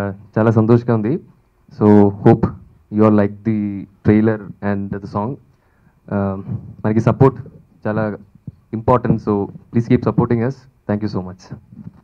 చాలా సంతోషంగా ఉంది. So hope you all like the trailer and the song. మనకి సపోర్ట్ చాలా important, so please keep supporting us. Thank you so much.